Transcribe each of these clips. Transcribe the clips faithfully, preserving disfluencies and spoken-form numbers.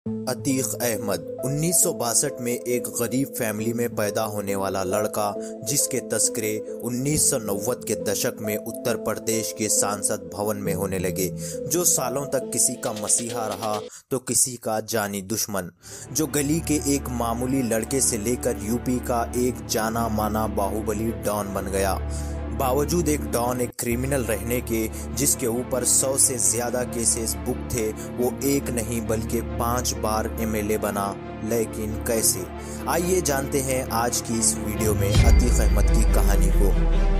अतीक अहमद उन्नीस सौ बासठ में एक गरीब फैमिली में पैदा होने वाला लड़का, जिसके तस्करे उन्नीस सौ नब्बे के दशक में उत्तर प्रदेश के सांसद भवन में होने लगे, जो सालों तक किसी का मसीहा रहा तो किसी का जानी दुश्मन, जो गली के एक मामूली लड़के से लेकर यूपी का एक जाना माना बाहुबली डॉन बन गया। बावजूद एक डॉन, एक क्रिमिनल रहने के, जिसके ऊपर सौ से ज्यादा केसेस बुक थे, वो एक नहीं बल्कि पांच बार एमएलए बना। लेकिन कैसे? आइए जानते हैं आज की इस वीडियो में अतीक अहमद की कहानी को।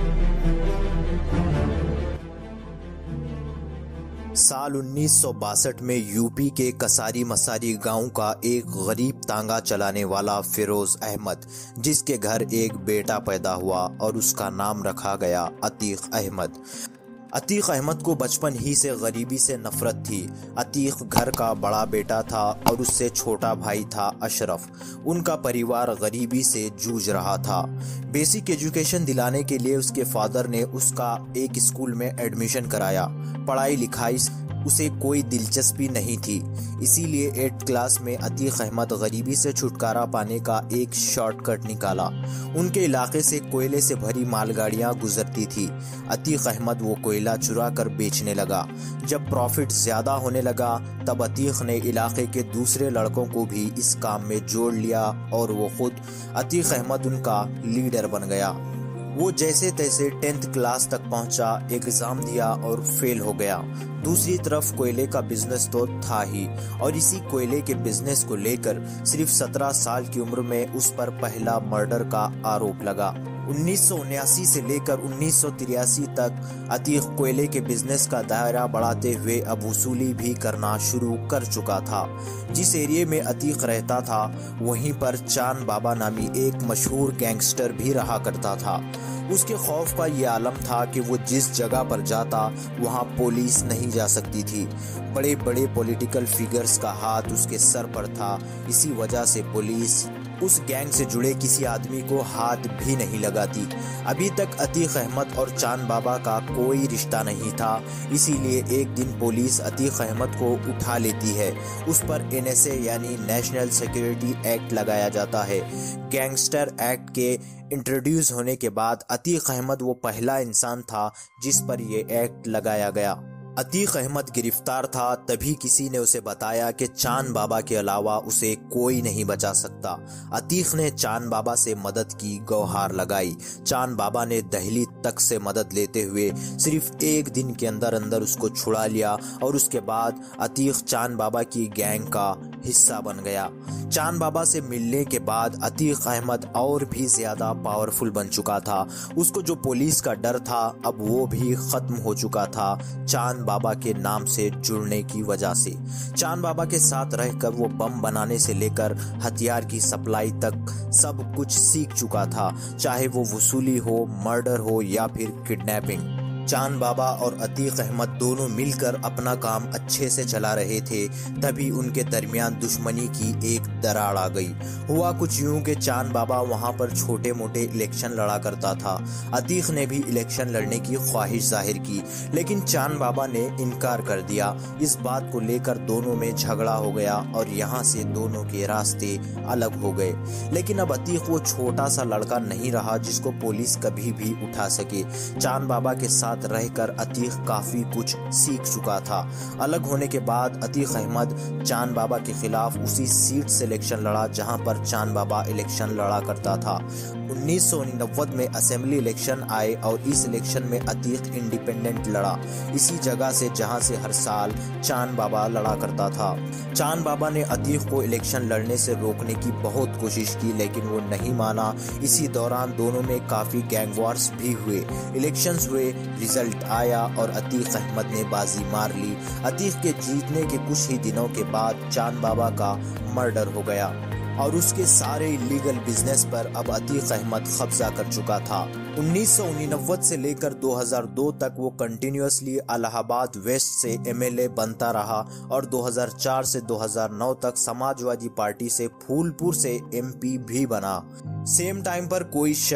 साल उन्नीस सौ बासठ में यूपी के कसारी मसारी गांव का एक गरीब तांगा चलाने वाला फिरोज अहमद, जिसके घर एक बेटा पैदा हुआ और उसका नाम रखा गया अतीक अहमद। अतीक अहमद को बचपन ही से गरीबी से नफरत थी। अतीक घर का बड़ा बेटा था और उससे छोटा भाई था अशरफ। उनका परिवार गरीबी से जूझ रहा था। बेसिक एजुकेशन दिलाने के लिए उसके फादर ने उसका एक स्कूल में एडमिशन कराया। पढ़ाई लिखाई उसे कोई दिलचस्पी नहीं थी, इसीलिए एट्थ क्लास में अतीक अहमद गरीबी से छुटकारा पाने का एक शॉर्टकट निकाला। उनके इलाके से कोयले से भरी मालगाड़ियां गुजरती थी। अतीक अहमद वो कोयला चुरा कर बेचने लगा। जब प्रॉफिट ज्यादा होने लगा, तब अतीक ने इलाके के दूसरे लड़कों को भी इस काम में जोड़ लिया और वो खुद अतीक अहमद उनका लीडर बन गया। वो जैसे तैसे टेंथ क्लास तक पहुंचा, एग्जाम दिया और फेल हो गया। दूसरी तरफ कोयले का बिजनेस तो था ही, और इसी कोयले के बिजनेस को लेकर सिर्फ सत्रह साल की उम्र में उस पर पहला मर्डर का आरोप लगा। उन्नीस सौ उन्यासी से लेकर उन्नीस सौ तिरासी तक अतीक कोयले के बिजनेस का दायरा बढ़ाते हुए अब वसूली भी करना शुरू कर चुका था। जिस एरिया में अतीक रहता था, वहीं पर चांद बाबा नामी एक मशहूर गैंगस्टर भी रहा करता था। उसके खौफ का ये आलम था कि वो जिस जगह पर जाता, वहाँ पुलिस नहीं जा सकती थी। बड़े बड़े पॉलिटिकल फिगर्स का हाथ उसके सर पर था। इसी वजह से पुलिस उस गैंग से जुड़े किसी आदमी को हाथ भी नहीं लगाती। अभी तक अतीक अहमद और चांद बाबा का कोई रिश्ता नहीं था, इसीलिए एक दिन पुलिस अतीक अहमद को उठा लेती है। उस पर एन एस ए यानी नेशनल सिक्योरिटी एक्ट लगाया जाता है। गैंगस्टर एक्ट के इंट्रोड्यूस होने के बाद अतीक अहमद वो पहला इंसान था जिस पर यह एक्ट लगाया गया। अतीक अहमद गिरफ्तार था, तभी किसी ने उसे बताया कि चांद बाबा के अलावा उसे कोई नहीं बचा सकता। अतीक ने चांद बाबा से मदद की गुहार लगाई। चांद बाबा ने दहली तक से मदद लेते हुए सिर्फ एक दिन के अंदर अंदर उसको छुड़ा लिया, और उसके बाद अतीक चांद बाबा की गैंग का हिस्सा बन गया। चांद बाबा से मिलने के बाद अतीक अहमद और भी ज्यादा पावरफुल बन चुका था। उसको जो पुलिस का डर था, अब वो भी खत्म हो चुका था, चांद बाबा के नाम से जुड़ने की वजह से। चांद बाबा के साथ रहकर वो बम बनाने से लेकर हथियार की सप्लाई तक सब कुछ सीख चुका था, चाहे वो वसूली हो, मर्डर हो या फिर किडनैपिंग। चांद बाबा और अतीक अहमद दोनों मिलकर अपना काम अच्छे से चला रहे थे, तभी उनके दरमियान दुश्मनी की एक दरार आ गई। हुआ कुछ यूं कि चांद बाबा वहां पर छोटे मोटे इलेक्शन लड़ा करता था। अतीक ने भी इलेक्शन लड़ने की ख्वाहिश जाहिर की, लेकिन चांद बाबा ने इनकार कर दिया। इस बात को लेकर दोनों में झगड़ा हो गया और यहाँ से दोनों के रास्ते अलग हो गए। लेकिन अब अतीक वो छोटा सा लड़का नहीं रहा जिसको पुलिस कभी भी उठा सके। चांद बाबा के साथ रहकर अतीक काफी कुछ सीख चुका था। अलग होने के बाद अतीक अहमद चांद बाबा के खिलाफ उसी सीट से इलेक्शन लड़ा जहां पर चांद बाबा इलेक्शन लड़ा करता था। उन्नीस सौ निन्यानवे में असेंबली इलेक्शन आए और इस इलेक्शन में अतीक इंडिपेंडेंट लड़ा, इसी जगह से जहां से हर साल चांद बाबा लड़ा करता था। चांद बाबा ने अतीक को इलेक्शन लड़ने से रोकने की बहुत कोशिश की, लेकिन वो नहीं माना। इसी दौरान दोनों में काफी गैंग वॉर्स भी हुए। इलेक्शंस हुए, रिजल्ट आया और अतीक अहमद ने बाजी मार ली। अतीक के जीतने के कुछ ही दिनों के बाद चांद बाबा का मर्डर हो गया और उसके सारे इलीगल बिजनेस पर अब अतीक अहमद कब्जा कर चुका था। उन्नीस सौ निन्यानवे से लेकर दो हज़ार दो तक वो कंटिन्यूअसली इलाहाबाद वेस्ट से एमएलए बनता रहा और दो हज़ार चार से दो हज़ार नौ तक समाजवादी पार्टी से फूलपुर से एमपी भी बना। सेम टाइम पर कोई शख्स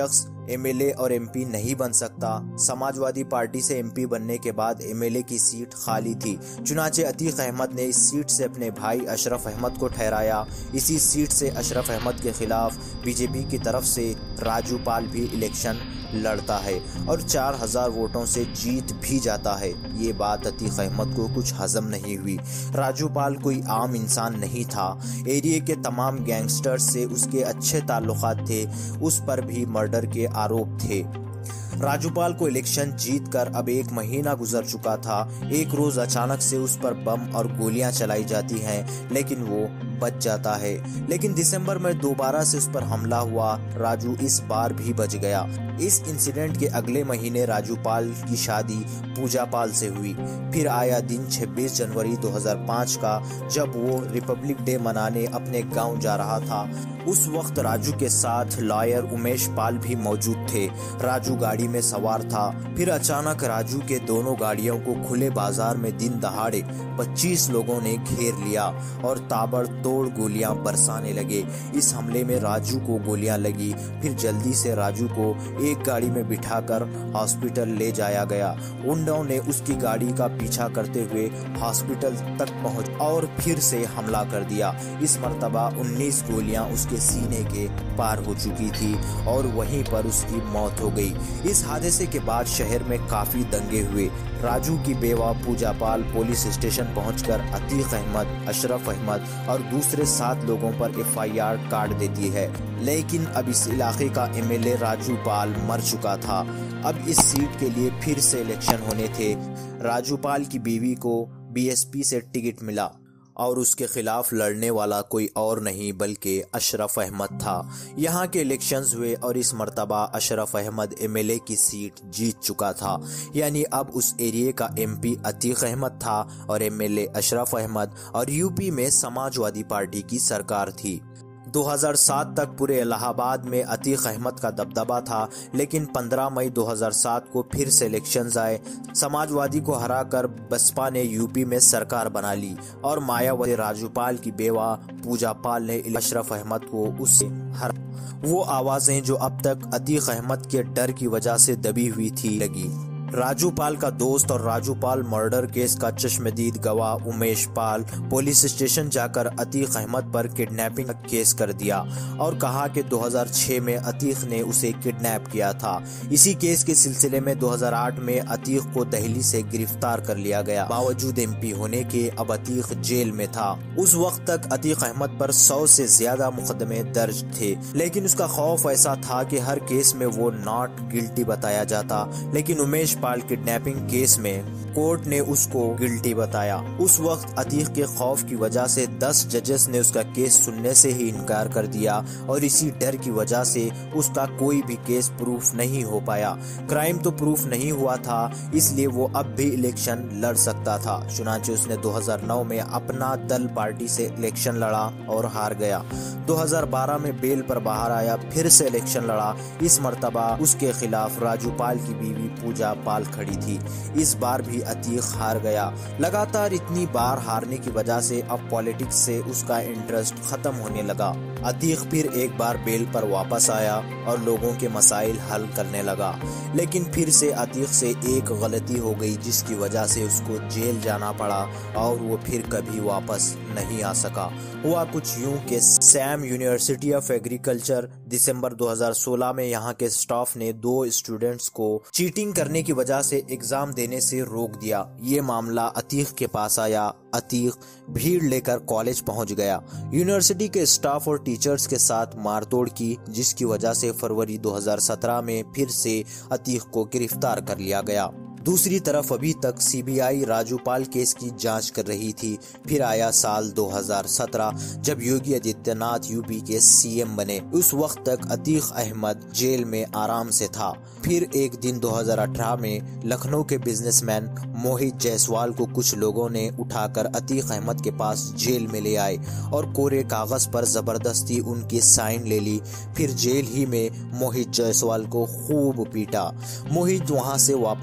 एमएलए और एमपी नहीं बन सकता। समाजवादी पार्टी से एमपी बनने के बाद एमएलए की सीट खाली थी। चुनाचे अतीक अहमद ने इस सीट से अपने भाई अशरफ अहमद को ठहराया। इसी सीट से अशरफ अहमद के खिलाफ बीजेपी की तरफ से राजू पाल भी इलेक्शन लड़ता है और चार हजार वोटों से जीत भी जाता है। ये बात अतीक अहमद को कुछ हजम नहीं हुई। राजू पाल कोई आम इंसान नहीं था। एरिया के तमाम गैंगस्टर्स से उसके अच्छे ताल्लुकात थे। उस पर भी मर्डर के आरोप थे। राजूपाल को इलेक्शन जीतकर अब एक महीना गुजर चुका था। एक रोज अचानक से उस पर बम और गोलियां चलाई जाती हैं, लेकिन वो बच जाता है। लेकिन दिसंबर में दोबारा से उस पर हमला हुआ। राजू इस बार भी बच गया। इस इंसिडेंट के अगले महीने राजूपाल की शादी पूजा पाल से हुई। फिर आया दिन छब्बीस जनवरी दो हज़ार पाँच का, जब वो रिपब्लिक डे मनाने अपने गांव जा रहा था। उस वक्त राजू के साथ लॉयर उमेश पाल भी मौजूद थे। राजू गाड़ी में सवार था। फिर अचानक राजू के दोनों गाड़ियों को खुले बाजार में दिन दहाड़े पच्चीस लोगों ने घेर लिया और ताबड़तोड़ गोलियां बरसाने लगे। इस हमले में राजू को गोलियां लगी। फिर जल्दी से राजू को एक गाड़ी में बिठाकर हॉस्पिटल ले जाया गया। गुंडों ने उसकी गाड़ी का पीछा करते हुए हॉस्पिटल तक पहुंच और फिर से हमला कर दिया। इस मर्तबा उन्नीस गोलियां उसके सीने के पार हो चुकी थी और वहीं पर उसकी मौत हो गई। इस हादसे के बाद शहर में काफी दंगे हुए। राजू की बेवा पूजा पाल पुलिस स्टेशन पहुंचकर अतीक अहमद, अशरफ अहमद और दूसरे सात लोगों पर एफ आई आर काट देती है। लेकिन अब इस इलाके का M L A Raju Pal मर चुका था। अब इस सीट के लिए फिर से इलेक्शन होने थे। राजू पाल की बीवी को बी एस पी से टिकट मिला और उसके खिलाफ लड़ने वाला कोई और नहीं बल्कि अशरफ अहमद था। यहाँ के इलेक्शंस हुए और इस मर्तबा Ashraf Ahmed M L A की सीट जीत चुका था। यानी अब उस एरिया का एम पी अतीक अहमद था और M L A Ashraf Ahmed, और यूपी में समाजवादी पार्टी की सरकार थी। दो हज़ार सात तक पूरे इलाहाबाद में अतीक अहमद का दबदबा था, लेकिन पंद्रह मई दो हज़ार सात को फिर से इलेक्शंस आए। समाजवादी को हराकर बसपा ने यूपी में सरकार बना ली और मायावती राजूपाल की बेवा पूजा पाल ने अशरफ अहमद को उससे हरा। वो आवाजें जो अब तक अतीक अहमद के डर की वजह से दबी हुई थी लगी। राजूपाल का दोस्त और राजूपाल मर्डर केस का चश्मदीद गवाह उमेश पाल पुलिस स्टेशन जाकर अतीक अहमद पर किडनैपिंग का केस कर दिया और कहा कि दो हज़ार छह में अतीक ने उसे किडनैप किया था। इसी केस के सिलसिले में दो हज़ार आठ में अतीक को दिल्ली से गिरफ्तार कर लिया गया। बावजूद एम पी होने के अब अतीक जेल में था। उस वक्त तक अतीक अहमद पर सौ से ज्यादा मुकदमे दर्ज थे, लेकिन उसका खौफ ऐसा था कि हर केस में वो नॉट गिल्टी बताया जाता। लेकिन उमेश पाल किडनैपिंग केस में कोर्ट ने उसको गिल्टी बताया। उस वक्त अतीक के खौफ की वजह से दस जजेस ने उसका केस सुनने से ही इनकार कर दिया और इसी डर की वजह से उसका कोई भी केस प्रूफ नहीं हो पाया। क्राइम तो प्रूफ नहीं हुआ था, इसलिए वो अब भी इलेक्शन लड़ सकता था। चुनांचे उसने दो हज़ार नौ में अपना दल पार्टी से इलेक्शन लड़ा और हार गया। दो हज़ार बारह में बेल पर बाहर आया, फिर से इलेक्शन लड़ा। इस मर्तबा उसके खिलाफ राजूपाल की बीवी पूजा पाल खड़ी थी। इस बार भी अतीक हार गया। लगातार इतनी बार हारने की वजह से अब पॉलिटिक्स से उसका इंटरेस्ट खत्म होने लगा। अतीक फिर एक बार बेल पर वापस आया और लोगों के मसाइल हल करने लगा। लेकिन फिर से अतीक से एक गलती हो गई जिसकी वजह से उसको जेल जाना पड़ा और वो फिर कभी वापस नहीं आ सका। हुआ कुछ यूं कि सैम यूनिवर्सिटी ऑफ एग्रीकल्चर दिसंबर दो हज़ार सोलह में यहाँ के स्टाफ ने दो स्टूडेंट्स को चीटिंग करने की वजह से एग्जाम देने से रोक दिया। ये मामला अतीक के पास आया। अतीक भीड़ लेकर कॉलेज पहुंच गया। यूनिवर्सिटी के स्टाफ और टीचर्स के साथ मारतोड़ की, जिसकी वजह से फरवरी दो हज़ार सत्रह में फिर से अतीक को गिरफ्तार कर लिया गया। दूसरी तरफ अभी तक C B I Rajupal case की जांच कर रही थी। फिर आया साल दो हज़ार सत्रह जब योगी आदित्यनाथ यूपी के सी एम बने। उस वक्त तक अतीक अहमद जेल में आराम से था। फिर एक दिन दो हज़ार अठारह में लखनऊ के बिजनेसमैन मोहित जायसवाल को कुछ लोगों ने उठाकर अतीक अहमद के पास जेल में ले आए और कोरे कागज पर जबरदस्ती उनकी साइन ले ली। फिर जेल ही में मोहित जायसवाल को खूब पीटा। मोहित वहां से वापस लौट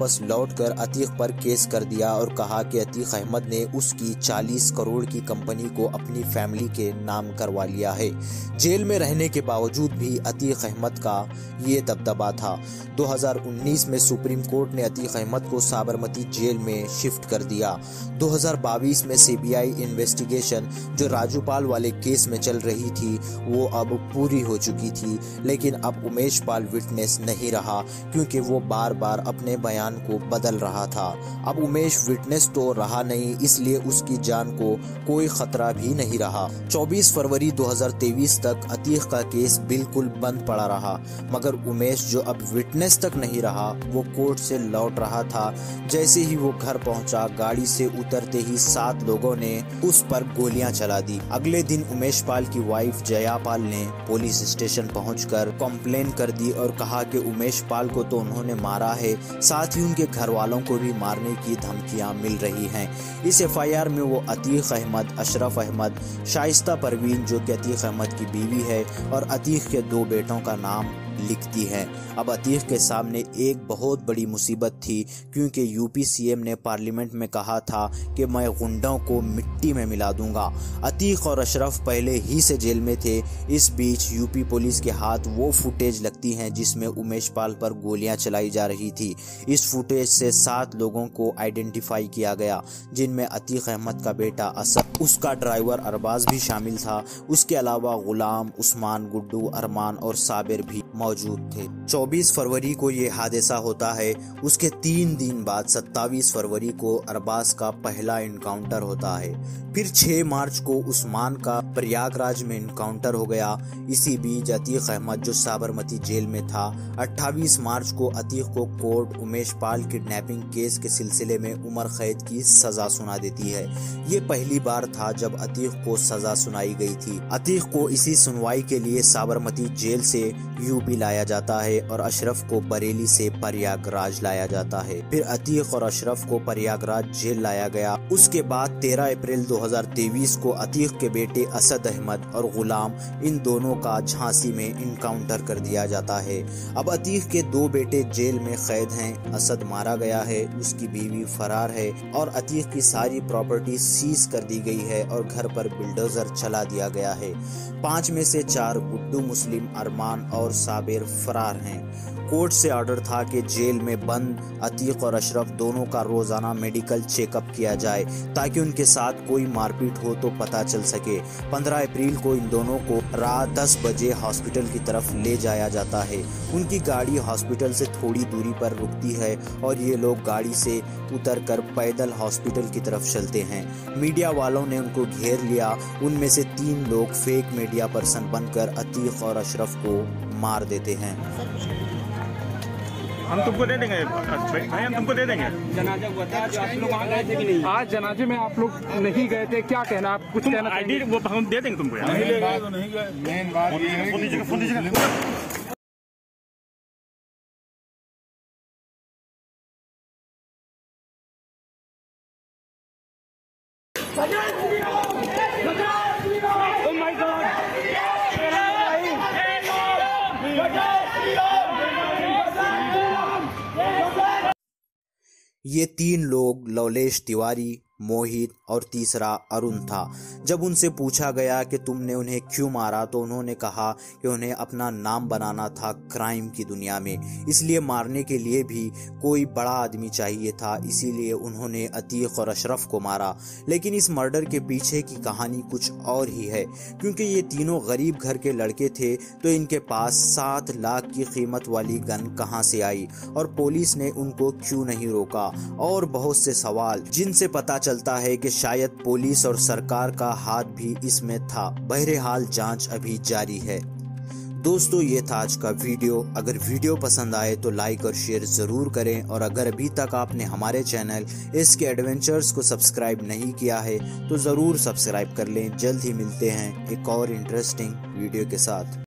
उठकर अतीक पर केस कर दिया और कहा कि अतीक अहमद ने उसकी चालीस करोड़ की कंपनी को अपनी फैमिली के नाम करवा लिया है। जेल में रहने के बावजूद भी अतीक अहमद का ये दबदबा था। दो हज़ार उन्नीस में सुप्रीम कोर्ट ने अतीक अहमद को साबरमती जेल में शिफ्ट कर दिया। दो हज़ार बाईस में सीबीआई इन्वेस्टिगेशन जो राजूपाल वाले केस में चल रही थी वो अब पूरी हो चुकी थी, लेकिन अब उमेश पाल विटनेस नहीं रहा क्योंकि वो बार बार अपने बयान को बदल रहा था। अब उमेश विटनेस तो रहा नहीं, इसलिए उसकी जान को कोई खतरा भी नहीं रहा। चौबीस फरवरी दो हज़ार तेईस तक अतीक का केस बिल्कुल बंद पड़ा रहा, मगर उमेश जो अब विटनेस तक नहीं रहा वो कोर्ट से लौट रहा था। जैसे ही वो घर पहुंचा, गाड़ी से उतरते ही सात लोगों ने उस पर गोलियां चला दी। अगले दिन उमेश पाल की वाइफ जया पाल ने पुलिस स्टेशन पहुंचकर कंप्लेन कर दी और कहा कि उमेश पाल को तो उन्होंने मारा है, साथ ही उनके घर वालों को भी मारने की धमकियां मिल रही हैं। इस एफ आई आर में वो अतीक अहमद, अशरफ अहमद, शाइस्ता परवीन जो कि अतीक अहमद की बीवी है और अतीक के दो बेटों का नाम लिखती है। अब अतीक के सामने एक बहुत बड़ी मुसीबत थी क्योंकि यूपी सीएम ने पार्लियामेंट में कहा था कि मैं गुंडों को मिट्टी में मिला दूंगा। अतीक और अशरफ पहले ही से जेल में थे। इस बीच यूपी पुलिस के हाथ वो फुटेज लगती हैं जिसमें उमेश पाल पर गोलियां चलाई जा रही थी। इस फुटेज से सात लोगों को आइडेंटिफाई किया गया, जिनमें अतीक अहमद का बेटा असद, उसका ड्राइवर अरबाज भी शामिल था। उसके अलावा गुलाम, उस्मान, गुड्डू, अरमान और साबिर भी मौजूद थे। चौबीस फरवरी को ये हादसा होता है। उसके तीन दिन बाद सत्ताईस फरवरी को अरबाज का पहला इनकाउंटर होता है। फिर छह मार्च को उस्मान का प्रयागराज में इनकाउंटर हो गया। इसी बीच अतीक अहमद जो साबरमती जेल में था, अट्ठाईस मार्च को अतीक को court Umesh Pal kidnapping case के सिलसिले में उम्र कैद की सजा सुना देती है। ये पहली बार था जब अतीक को सजा सुनाई गई थी। अतीक को इसी सुनवाई के लिए साबरमती जेल से यूपी लाया जाता है और अशरफ को बरेली से प्रयागराज लाया जाता है। फिर अतीक और अशरफ को प्रयागराज जेल लाया गया। उसके बाद तेरह अप्रैल दो हज़ार तेईस को अतीक के बेटे असद अहमद और गुलाम, इन दोनों का झांसी में इनकाउंटर कर दिया जाता है। अब अतीक के दो बेटे जेल में कैद हैं। असद मारा गया है, उसकी बीवी फरार है और अतीक की सारी प्रॉपर्टी सीज कर दी गई है और घर पर बिल्डोजर चला दिया गया है। पांच में से चार गुड्डू, मुस्लिम, अरमान और साबिर फरार हैं। कोर्ट से ऑर्डर था कि जेल में बंद अतीक और अशरफ दोनों का रोजाना मेडिकल चेकअप किया जाए ताकि उनके साथ कोई मारपीट हो तो पता चल सके। पंद्रह अप्रैल को इन दोनों को रात दस बजे हॉस्पिटल की तरफ ले जाया जाता है। उनकी गाड़ी हॉस्पिटल से थोड़ी दूरी पर रुकती है और ये लोग गाड़ी से उतरकर पैदल हॉस्पिटल की तरफ चलते हैं। मीडिया वालों ने उनको घेर लिया। उनमें से तीन लोग फेक मीडिया पर्सन बनकर अतीक और अशरफ को मार देते हैं। हम तुमको दे देंगे भाई, हम तुमको दे देंगे। जनाजा हुआ था, जो आप लोग वहाँ गए थे कि नहीं? आज जनाजे में आप लोग नहीं गए थे, क्या कहना आप कुछ कहना? आईडी वो हम दे देंगे तुमको। नहीं ले गए तो नहीं गए। मेन बात ये है ये तीन लोग लवलेश तिवारी, मोहित और तीसरा अरुण था। जब उनसे पूछा गया कि तुमने उन्हें क्यों मारा तो उन्होंने कहा कि उन्हें अपना नाम बनाना था क्राइम की दुनिया में, इसलिए मारने के लिए भी कोई बड़ा आदमी चाहिए था, इसीलिए उन्होंने अतीक और अशरफ को मारा। लेकिन इस मर्डर के पीछे की कहानी कुछ और ही है, क्योंकि ये तीनों गरीब घर के लड़के थे तो इनके पास सात लाख की कीमत वाली गन कहां से आई और पुलिस ने उनको क्यों नहीं रोका, और बहुत से सवाल जिनसे पता चलता है कि शायद पुलिस और सरकार का हाथ भी इसमें था। बहरहाल जांच अभी जारी है। दोस्तों, ये था आज का वीडियो। अगर वीडियो पसंद आए तो लाइक और शेयर जरूर करें, और अगर अभी तक आपने हमारे चैनल एस के एडवेंचर्स को सब्सक्राइब नहीं किया है तो जरूर सब्सक्राइब कर लें। जल्द ही मिलते हैं एक और इंटरेस्टिंग वीडियो के साथ।